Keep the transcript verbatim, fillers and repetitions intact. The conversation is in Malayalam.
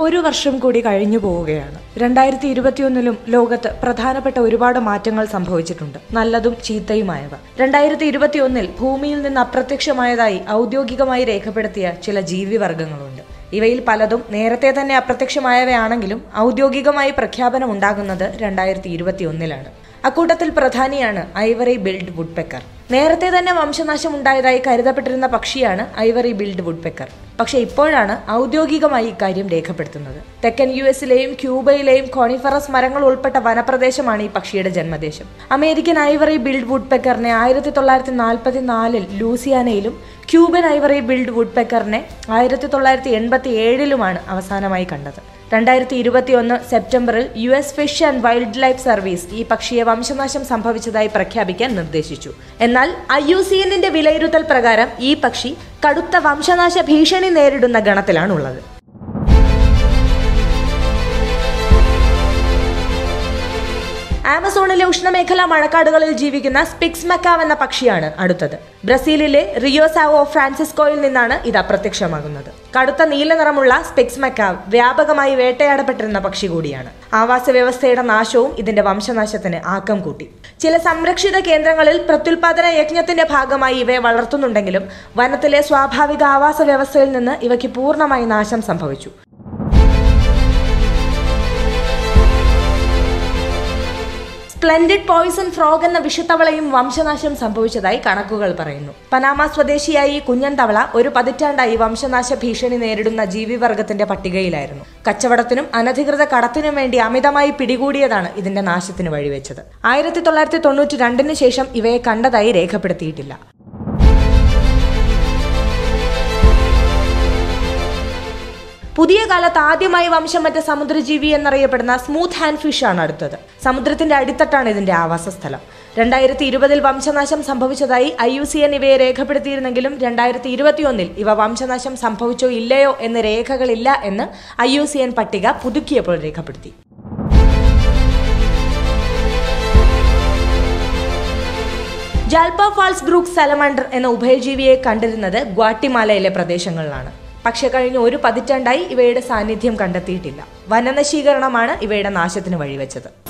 ഒരു വർഷം കൂടി കഴിഞ്ഞു പോവുകയാണ്. രണ്ടായിരത്തി ഇരുപത്തിയൊന്നിലും ലോകത്ത് പ്രധാനപ്പെട്ട ഒരുപാട് മാറ്റങ്ങൾ സംഭവിച്ചിട്ടുണ്ട്, നല്ലതും ചീത്തയുമായവ. രണ്ടായിരത്തി ഇരുപത്തിയൊന്നിൽ ഭൂമിയിൽ നിന്ന് അപ്രത്യക്ഷമായതായി ഔദ്യോഗികമായി രേഖപ്പെടുത്തിയ ചില ജീവിവർഗങ്ങളുണ്ട്. ഇവയിൽ പലതും നേരത്തെ തന്നെ അപ്രത്യക്ഷമായവയാണെങ്കിലും ഔദ്യോഗികമായി പ്രഖ്യാപനം ഉണ്ടാകുന്നത് രണ്ടായിരത്തി ഇരുപത്തിയൊന്നിലാണ്. അക്കൂട്ടത്തിൽ പ്രധാനിയാണ് ഐവറി ബിൽഡ് വുഡ്പെക്കർ. നേരത്തെ തന്നെ വംശനാശം ഉണ്ടായതായി കരുതപ്പെട്ടിരുന്ന പക്ഷിയാണ് ഐവറി ബിൽഡ് വുഡ്പെക്കർ. പക്ഷെ ഇപ്പോഴാണ് ഔദ്യോഗികമായി ഇക്കാര്യം രേഖപ്പെടുത്തുന്നത്. തെക്കൻ യു എസിലെയും ക്യൂബയിലെയും കോണിഫറസ് മരങ്ങൾ ഉൾപ്പെട്ട വനപ്രദേശമാണ് ഈ പക്ഷിയുടെ ജന്മദേശം. അമേരിക്കൻ ഐവറി ബിൽഡ് വുഡ്പെക്കറിനെ ആയിരത്തി തൊള്ളായിരത്തി നാൽപ്പത്തി നാലിൽ ലൂസിയാനയിലും ക്യൂബൻ ഐവറി ബിൽഡ് വുഡ്പെക്കറിനെ ആയിരത്തി തൊള്ളായിരത്തി എൺപത്തി ഏഴിലുമാണ് അവസാനമായി കണ്ടത്. രണ്ടായിരത്തി ഇരുപത്തി ഒന്ന് സെപ്റ്റംബറിൽ U S fish and wildlife service ഈ പക്ഷിയെ വംശനാശം സംഭവിച്ചതായി പ്രഖ്യാപിക്കാൻ നിർദ്ദേശിച്ചു. എന്നാൽ ഐ യു സി എന്നിന്റെ വിലയിരുത്തൽ പ്രകാരം ഈ പക്ഷി കടുത്ത വംശനാശ ഭീഷണി നേരിടുന്ന ഗണത്തിലാണുള്ളത്. ആമസോണിലെ ഉഷ്ണമേഖലാ മഴക്കാടുകളിൽ ജീവിക്കുന്ന സ്പിക്സ് മക്കാവ് എന്ന പക്ഷിയാണ് അടുത്തത്. ബ്രസീലിലെ റിയോ സാവോ ഫ്രാൻസിസ്കോയിൽ നിന്നാണ് ഇത് അപ്രത്യക്ഷമാകുന്നത്. കടുത്ത നീല നിറമുള്ള സ്പിക്സ് മക്കാവ് വ്യാപകമായി വേട്ടയാടപ്പെട്ടിരുന്ന പക്ഷി കൂടിയാണ്. ആവാസ വ്യവസ്ഥയുടെ നാശവും ഇതിന്റെ വംശനാശത്തിന് ആക്കം കൂട്ടി. ചില സംരക്ഷിത കേന്ദ്രങ്ങളിൽ പ്രത്യുൽപാദന യജ്ഞത്തിന്റെ ഭാഗമായി ഇവയെ വളർത്തുന്നുണ്ടെങ്കിലും വനത്തിലെ സ്വാഭാവിക ആവാസ വ്യവസ്ഥയിൽ നിന്ന് ഇവയ്ക്ക് പൂർണ്ണമായി നാശം സംഭവിച്ചു. സ്പ്ലെൻഡിഡ് പോയിസൺ ഫ്രോഗ് എന്ന വിഷത്തവളയും വംശനാശം സംഭവിച്ചതായി കണക്കുകൾ പറയുന്നു. പനാമ സ്വദേശിയായി കുഞ്ഞൻ തവള ഒരു പതിറ്റാണ്ടായി വംശനാശ ഭീഷണി നേരിടുന്ന ജീവിവർഗത്തിന്റെ പട്ടികയിലായിരുന്നു. കച്ചവടത്തിനും അനധികൃത കടത്തിനും വേണ്ടി അമിതമായി പിടികൂടിയതാണ് ഇതിന്റെ നാശത്തിന് വഴിവെച്ചത്. ആയിരത്തി തൊള്ളായിരത്തി തൊണ്ണൂറ്റി രണ്ടിന് ശേഷം ഇവയെ കണ്ടതായി രേഖപ്പെടുത്തിയിട്ടില്ല. പുതിയ കാലത്ത് ആദ്യമായി വംശം മറ്റ സമുദ്രജീവി എന്നറിയപ്പെടുന്ന സ്മൂത്ത് ഹാൻഡ് ഫിഷ് ആണ് അടുത്തത്. സമുദ്രത്തിന്റെ അടിത്തട്ടാണ് ഇതിന്റെ ആവാസ സ്ഥലം. രണ്ടായിരത്തി ഇരുപതിൽ വംശനാശം സംഭവിച്ചതായി ഐ യു സി എൻ ഇവയെ രേഖപ്പെടുത്തിയിരുന്നെങ്കിലും രണ്ടായിരത്തി ഇരുപത്തിയൊന്നിൽ ഇവ വംശനാശം സംഭവിച്ചോ ഇല്ലയോ എന്ന് രേഖകളില്ല എന്ന് ഐ യു സി എൻ പട്ടിക പുതുക്കിയപ്പോൾ രേഖപ്പെടുത്തി. ജാൽപ ഫാൾസ് ബ്രൂക്ക് സലമണ്ടർ എന്ന ഉഭയജീവിയെ കണ്ടിരുന്നത് ഗ്വാട്ടിമാലയിലെ പ്രദേശങ്ങളിലാണ്. പക്ഷെ കഴിഞ്ഞ ഒരു പതിറ്റാണ്ടായി ഇവയുടെ സാന്നിധ്യം കണ്ടെത്തിയിട്ടില്ല. വനനശീകരണമാണ് ഇവയുടെ നാശത്തിന് വഴിവെച്ചത്.